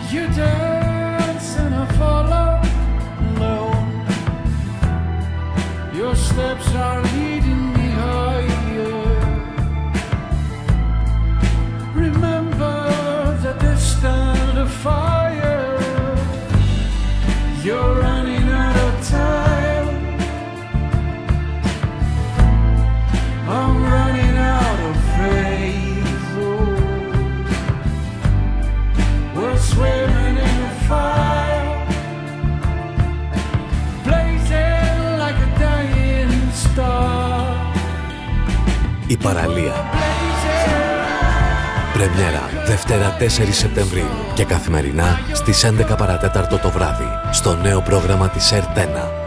You dance and I follow alone. Your steps are leading me higher. Remember the distant fire. You're running out of time. I'm running out of faith. Oh. We're swimming in the fire, blazing like a dying star. Η Παραλία. Πρεμιέρα Δευτέρα 4 Σεπτεμβρίου και καθημερινά στις 11 παρατέταρτο το βράδυ στο νέο πρόγραμμα της ΕΡΤ1.